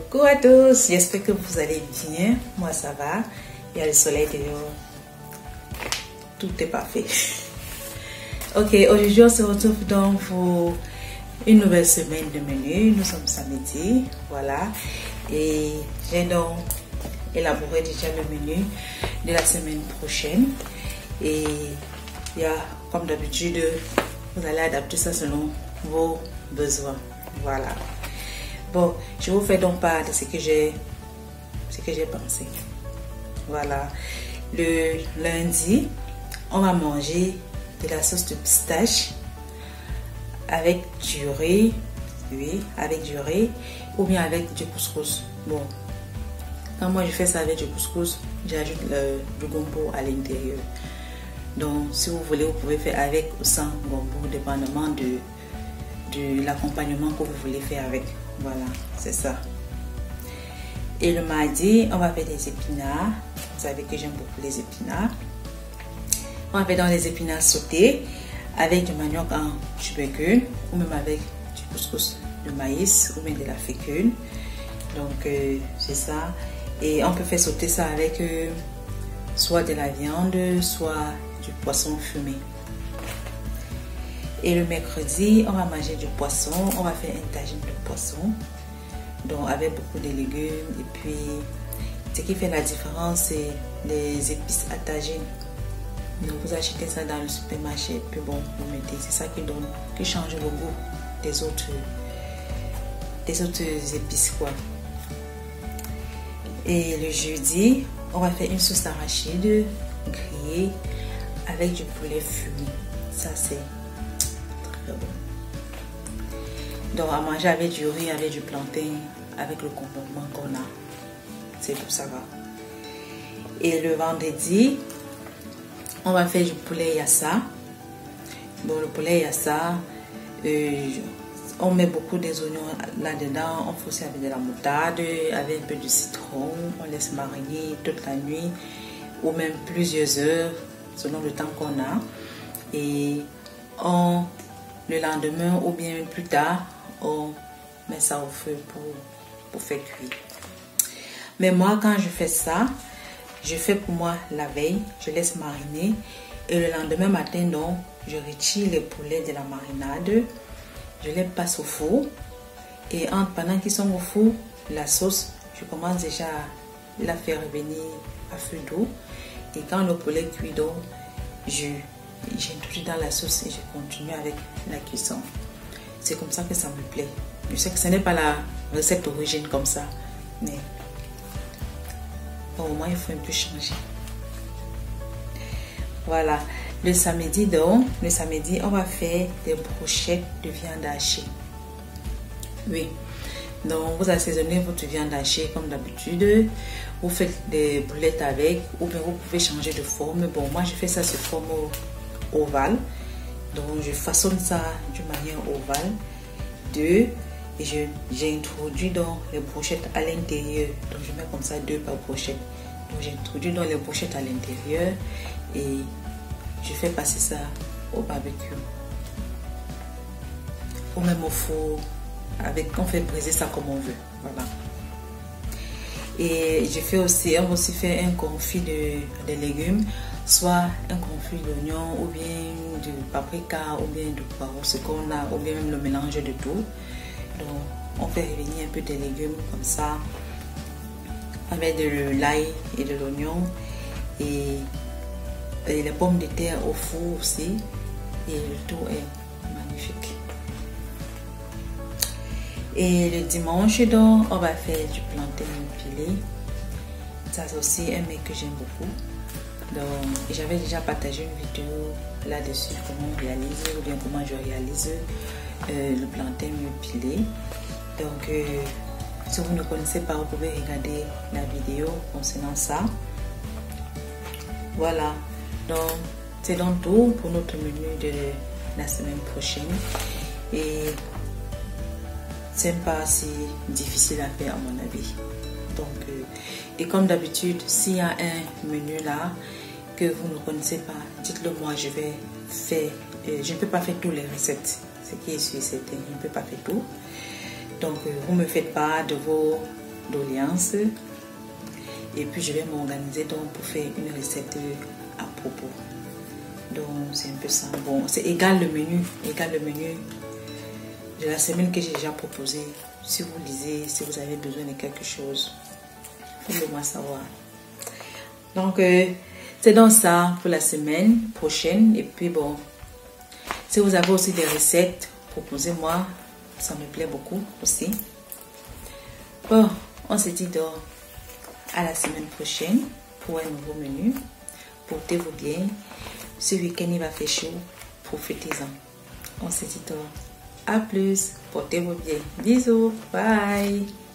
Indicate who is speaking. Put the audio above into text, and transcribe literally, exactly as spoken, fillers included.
Speaker 1: Coucou à tous, j'espère que vous allez bien. Moi ça va, il y a le soleil dehors, tout est parfait. Ok, aujourd'hui on se retrouve donc pour une nouvelle semaine de menu. Nous sommes samedi, voilà, et j'ai donc élaboré déjà le menu de la semaine prochaine. Et il y a, comme d'habitude, vous allez adapter ça selon vos besoins, voilà. Bon, je vous fais donc part de ce que j'ai ce que j'ai pensé. Voilà, le lundi, on va manger de la sauce de pistache avec du riz, oui, avec du riz ou bien avec du couscous. Bon, quand moi je fais ça avec du couscous, j'ajoute le, le gombo à l'intérieur. Donc, si vous voulez, vous pouvez faire avec ou sans gombo, dépendamment de, de l'accompagnement que vous voulez faire avec. Voilà, c'est ça. Et le mardi, on va faire des épinards. Vous savez que j'aime beaucoup les épinards. On va faire dans les épinards sautés avec du manioc en tubercule ou même avec du couscous de maïs ou même de la fécule. Donc, euh, c'est ça. Et on peut faire sauter ça avec euh, soit de la viande, soit du poisson fumé. Et le mercredi, on va manger du poisson. On va faire un tagine de poisson, donc avec beaucoup de légumes. Et puis, ce qui fait la différence, c'est les épices à tagine. Donc, vous achetez ça dans le supermarché, puis bon, vous mettez. C'est ça qui donne, qui change le goût des autres, des autres épices, quoi. Et le jeudi, on va faire une sauce d'arachide grillée avec du poulet fumé. Ça, c'est très bon. Donc, à manger avec du riz, avec du plantain, avec le complément qu'on a. C'est tout, ça va. Et le vendredi, on va faire du poulet yassa. Bon, le poulet yassa, euh, on met beaucoup des oignons là-dedans. On fait aussi avec de la moutarde, avec un peu de citron. On laisse mariner toute la nuit ou même plusieurs heures selon le temps qu'on a. Et on, le lendemain ou bien plus tard, on met ça au feu pour, pour faire cuire. Mais moi, quand je fais ça, je fais pour moi la veille, je laisse mariner. Et le lendemain matin, donc, je retire les poulets de la marinade. Je les passe au four. Et en, pendant qu'ils sont au four, la sauce, je commence déjà à la faire revenir à feu doux. Et quand le poulet cuit, donc, je j'introduis dans la sauce et je continue avec la cuisson. C'est comme ça que ça me plaît. Je sais que ce n'est pas la recette d'origine comme ça, mais bon, au moins il faut un peu changer. Voilà. Le samedi, donc, le samedi, on va faire des brochettes de viande hachée. Oui. Donc, vous assaisonnez votre viande hachée comme d'habitude. Vous faites des boulettes avec, ou bien vous pouvez changer de forme. Bon, moi, je fais ça sous forme ovale. Donc, je façonne ça d'une manière ovale. Deux, et j'introduis dans les brochettes à l'intérieur. Donc, je mets comme ça deux par brochette. Donc, j'introduis dans les brochettes à l'intérieur et je fais passer ça au barbecue ou même au four. Avec, on fait briser ça comme on veut. Voilà. Et je fais aussi, on va aussi faire un confit de, de légumes, soit un confit d'oignon ou bien de paprika ou bien de poireau, ce qu'on a, ou bien même le mélange de tout. Donc, on fait revenir un peu de légumes comme ça, avec de l'ail et de l'oignon et, et les pommes de terre au four aussi. Et le tout est magnifique. Et le dimanche, donc, on va faire du plantain pilé. Ça, c'est aussi un mec que j'aime beaucoup. Donc, j'avais déjà partagé une vidéo là-dessus, comment on réalise ou bien comment je réalise euh, le plantain pilé. Donc, euh, si vous ne connaissez pas, vous pouvez regarder la vidéo concernant ça. Voilà. Donc, c'est donc tout pour notre menu de la semaine prochaine. Et c'est pas si difficile à faire à mon avis. Donc, euh, et comme d'habitude, s'il y a un menu là que vous ne connaissez pas, dites-le moi, je vais faire. Euh, je ne peux pas faire toutes les recettes. Ce qui est sûr, c'est que je ne peux pas faire tout. Donc, euh, vous me faites part de vos doléances. Et puis je vais m'organiser donc pour faire une recette à propos. Donc c'est un peu ça. Bon, c'est égal le menu, égal le menu de la semaine que j'ai déjà proposé. Si vous lisez, si vous avez besoin de quelque chose, faites-le-moi savoir. Donc euh, c'est donc ça pour la semaine prochaine. Et puis bon, si vous avez aussi des recettes, proposez-moi. Ça me plaît beaucoup aussi. Bon, on se dit donc à la semaine prochaine pour un nouveau menu. Portez-vous bien. Ce week-end il va faire chaud. Profitez-en. On se dit donc à plus. Portez-vous bien. Bisous. Bye.